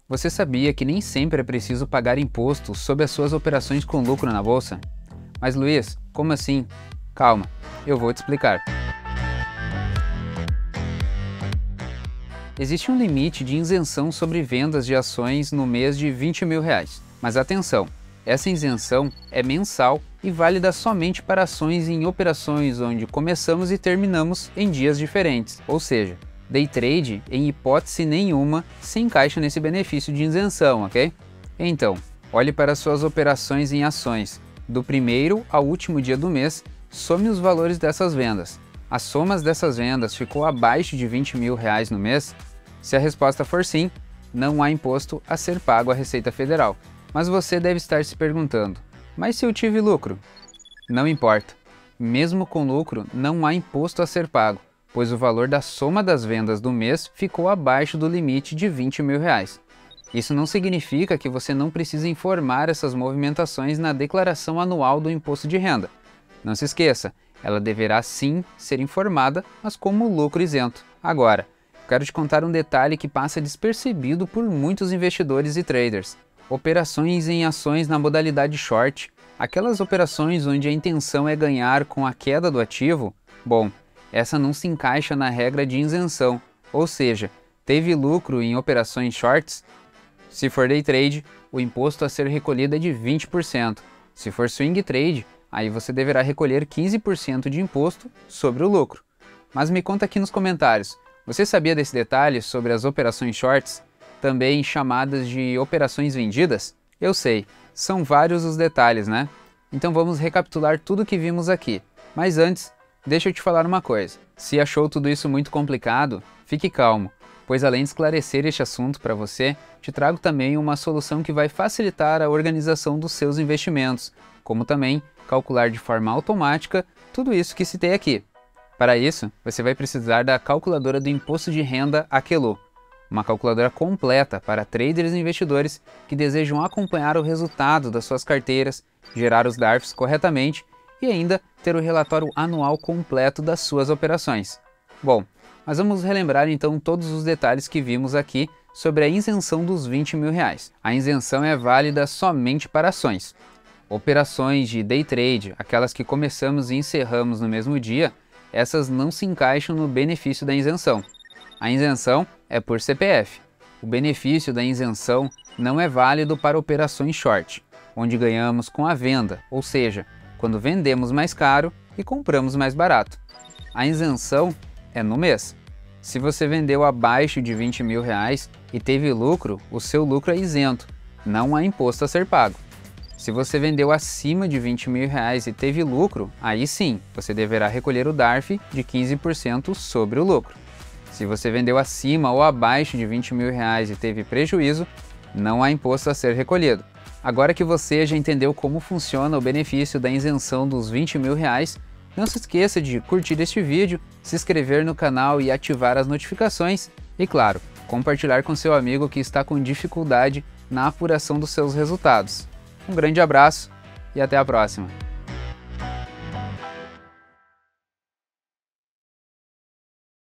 Você sabia que nem sempre é preciso pagar imposto sobre as suas operações com lucro na bolsa? Mas Luiz, como assim? Calma, eu vou te explicar. Existe um limite de isenção sobre vendas de ações no mês de R$20 mil. Mas atenção, essa isenção é mensal e válida somente para ações em operações onde começamos e terminamos em dias diferentes, ou seja, day trade, em hipótese nenhuma, se encaixa nesse benefício de isenção, ok? Então, olhe para suas operações em ações. Do primeiro ao último dia do mês, some os valores dessas vendas. As somas dessas vendas ficou abaixo de R$20 mil no mês? Se a resposta for sim, não há imposto a ser pago à Receita Federal. Mas você deve estar se perguntando, mas se eu tive lucro? Não importa. Mesmo com lucro, não há imposto a ser pago, pois o valor da soma das vendas do mês ficou abaixo do limite de R$20 mil. Isso não significa que você não precisa informar essas movimentações na declaração anual do imposto de renda. Não se esqueça, ela deverá sim ser informada, mas como lucro isento. Agora, quero te contar um detalhe que passa despercebido por muitos investidores e traders. Operações em ações na modalidade short, aquelas operações onde a intenção é ganhar com a queda do ativo, bom, essa não se encaixa na regra de isenção, ou seja, teve lucro em operações shorts? Se for day trade, o imposto a ser recolhido é de 20%. Se for swing trade, aí você deverá recolher 15% de imposto sobre o lucro. Mas me conta aqui nos comentários, você sabia desse detalhe sobre as operações shorts, também chamadas de operações vendidas? Eu sei, são vários os detalhes, né? Então vamos recapitular tudo que vimos aqui. Mas antes, deixa eu te falar uma coisa. Se achou tudo isso muito complicado, fique calmo, pois além de esclarecer este assunto para você, te trago também uma solução que vai facilitar a organização dos seus investimentos, como também calcular de forma automática tudo isso que citei aqui. Para isso, você vai precisar da calculadora do Imposto de Renda Aquelo, uma calculadora completa para traders e investidores que desejam acompanhar o resultado das suas carteiras, gerar os DARFs corretamente e ainda ter o relatório anual completo das suas operações. Bom, mas vamos relembrar então todos os detalhes que vimos aqui sobre a isenção dos R$20 mil. A isenção é válida somente para ações. Operações de day trade, aquelas que começamos e encerramos no mesmo dia, essas não se encaixam no benefício da isenção. A isenção é por CPF. O benefício da isenção não é válido para operações short, onde ganhamos com a venda, ou seja, quando vendemos mais caro e compramos mais barato. A isenção é no mês. Se você vendeu abaixo de R$20 mil e teve lucro, o seu lucro é isento, não há imposto a ser pago. Se você vendeu acima de R$20 mil e teve lucro, aí sim, você deverá recolher o DARF de 15% sobre o lucro. Se você vendeu acima ou abaixo de R$20 mil e teve prejuízo, não há imposto a ser recolhido. Agora que você já entendeu como funciona o benefício da isenção dos R$20 mil, não se esqueça de curtir este vídeo, se inscrever no canal e ativar as notificações e, claro, compartilhar com seu amigo que está com dificuldade na apuração dos seus resultados. Um grande abraço e até a próxima!